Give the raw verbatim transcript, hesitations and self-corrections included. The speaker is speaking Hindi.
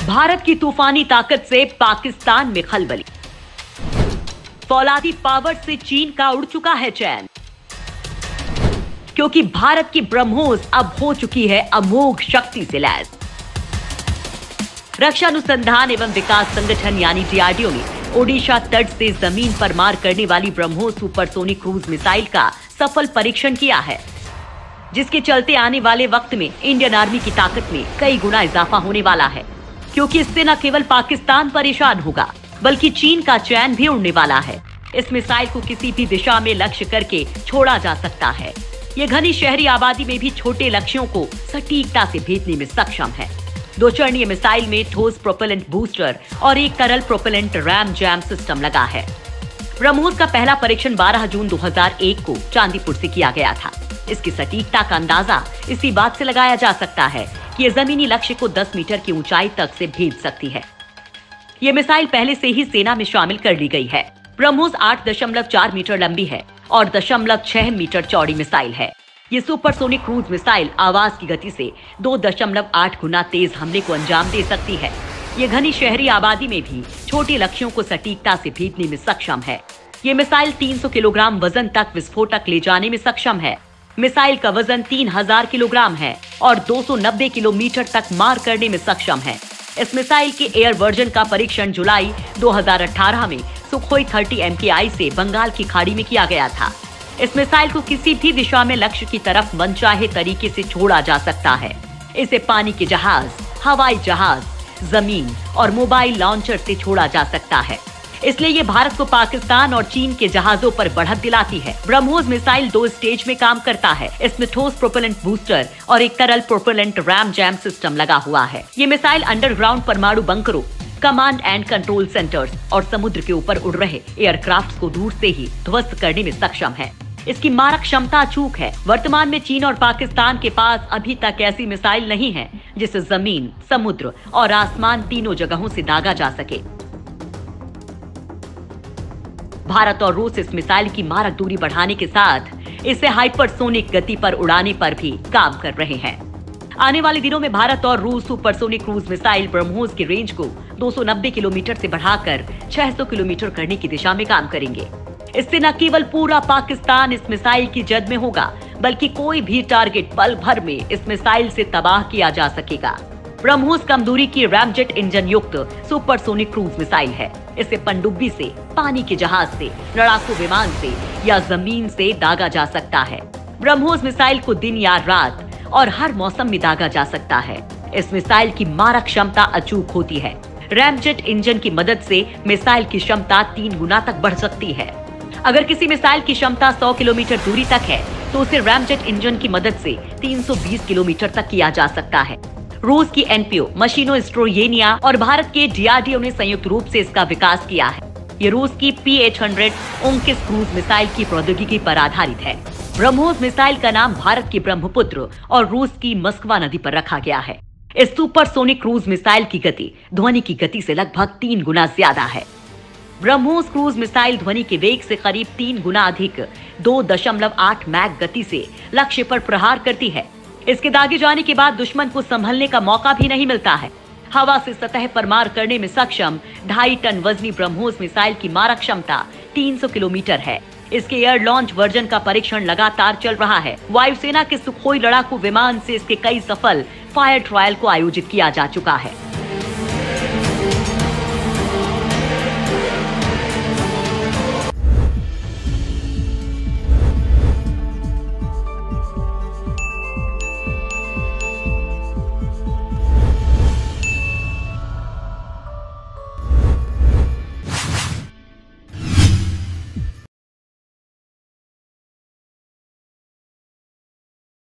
भारत की तूफानी ताकत से पाकिस्तान में खलबली। फौलादी पावर से चीन का उड़ चुका है चैन, क्योंकि भारत की ब्रह्मोस अब हो चुकी है अमोघ शक्ति से लैस। रक्षा अनुसंधान एवं विकास संगठन यानी डीआरडीओ ने ओडिशा तट से जमीन पर मार करने वाली ब्रह्मोस सुपरसोनिक क्रूज मिसाइल का सफल परीक्षण किया है, जिसके चलते आने वाले वक्त में इंडियन आर्मी की ताकत में कई गुना इजाफा होने वाला है। क्योंकि इससे न केवल पाकिस्तान परेशान होगा, बल्कि चीन का चैन भी उड़ने वाला है। इस मिसाइल को किसी भी दिशा में लक्ष्य करके छोड़ा जा सकता है। ये घनी शहरी आबादी में भी छोटे लक्ष्यों को सटीकता से भेजने में सक्षम है। दो चरणीय मिसाइल में ठोस प्रोपेलेंट बूस्टर और एक तरल प्रोपेलेंट रैम जैम सिस्टम लगा है। ब्रह्मोस का पहला परीक्षण बारह जून दो हज़ार एक को चांदीपुर से किया गया था। इसकी सटीकता का अंदाजा इसी बात से लगाया जा सकता है कि ये जमीनी लक्ष्य को दस मीटर की ऊंचाई तक से भेज सकती है। ये मिसाइल पहले से ही सेना में शामिल कर ली गई है। ब्रह्मोस आठ दशमलव चार मीटर लंबी है और दशमलव छह मीटर चौड़ी मिसाइल है। ये सुपरसोनिक क्रूज मिसाइल आवाज की गति से दो दशमलव आठ गुना तेज हमले को अंजाम दे सकती है। ये घनी शहरी आबादी में भी छोटे लक्ष्यों को सटीकता से भेजने में सक्षम है। ये मिसाइल तीन सौ किलोग्राम वजन तक विस्फोटक ले जाने में सक्षम है। मिसाइल का वजन तीन हज़ार किलोग्राम है और दो सौ नब्बे किलोमीटर तक मार करने में सक्षम है। इस मिसाइल के एयर वर्जन का परीक्षण जुलाई दो हज़ार अठारह में सुखोई तीस एम के आई से बंगाल की खाड़ी में किया गया था। इस मिसाइल को किसी भी दिशा में लक्ष्य की तरफ मनचाहे तरीके से छोड़ा जा सकता है। इसे पानी के जहाज, हवाई जहाज, जमीन और मोबाइल लॉन्चर से छोड़ा जा सकता है। इसलिए ये भारत को पाकिस्तान और चीन के जहाजों पर बढ़त दिलाती है। ब्रह्मोस मिसाइल दो स्टेज में काम करता है। इसमें ठोस प्रोपेलेंट बूस्टर और एक तरल प्रोपेलेंट रैम जैम सिस्टम लगा हुआ है। ये मिसाइल अंडरग्राउंड परमाणु बंकरों, कमांड एंड कंट्रोल सेंटर्स और समुद्र के ऊपर उड़ रहे एयरक्राफ्ट को दूर से ही ध्वस्त करने में सक्षम है। इसकी मारक क्षमता अचूक है। वर्तमान में चीन और पाकिस्तान के पास अभी तक ऐसी मिसाइल नहीं है जिसे जमीन, समुद्र और आसमान तीनों जगहों से दागा जा सके। भारत और रूस इस मिसाइल की मारक दूरी बढ़ाने के साथ इसे हाइपरसोनिक गति पर उड़ाने पर भी काम कर रहे हैं। आने वाले दिनों में भारत और रूस सुपरसोनिक क्रूज मिसाइल ब्रह्मोस की रेंज को दो सौ नब्बे किलोमीटर से बढ़ाकर छह सौ किलोमीटर करने की दिशा में काम करेंगे। इससे न केवल पूरा पाकिस्तान इस मिसाइल की जद में होगा, बल्कि कोई भी टारगेट पल भर में इस मिसाइल से तबाह किया जा सकेगा। ब्रह्मोस कम दूरी की रैमजेट इंजन युक्त सुपरसोनिक क्रूज मिसाइल है। इसे पनडुब्बी से, पानी के जहाज से, लड़ाकू विमान से या जमीन से दागा जा सकता है। ब्रह्मोस मिसाइल को दिन या रात और हर मौसम में दागा जा सकता है। इस मिसाइल की मारक क्षमता अचूक होती है। रैमजेट इंजन की मदद से मिसाइल की क्षमता तीन गुना तक बढ़ सकती है। अगर किसी मिसाइल की क्षमता सौ किलोमीटर दूरी तक है, तो उसे रैमजेट इंजन की मदद से तीन सौ बीस किलोमीटर तक किया जा सकता है। रूस की एनपीओ मशीनो स्ट्रोयेनिया और भारत के डीआरडीओ ने संयुक्त रूप से इसका विकास किया है। ये रूस की P H hundred Oniks cruise missile की प्रौद्योगिकी पर आधारित है। ब्रह्मोस मिसाइल का नाम भारत की ब्रह्मपुत्र और रूस की मस्कवा नदी पर रखा गया है। इस सुपरसोनिक क्रूज मिसाइल की गति ध्वनि की गति से लगभग तीन गुना ज्यादा है। ब्रह्मोस क्रूज मिसाइल ध्वनि के वेग से करीब तीन गुना अधिक दो दशमलव आठ मैक गति से लक्ष्य पर प्रहार करती है। इसके दागे जाने के बाद दुश्मन को संभलने का मौका भी नहीं मिलता है। हवा से सतह पर मार करने में सक्षम ढाई टन वजनी ब्रह्मोस मिसाइल की मारक क्षमता तीन सौ किलोमीटर है। इसके एयर लॉन्च वर्जन का परीक्षण लगातार चल रहा है। वायुसेना के सुखोई लड़ाकू विमान से इसके कई सफल फायर ट्रायल को आयोजित किया जा चुका है।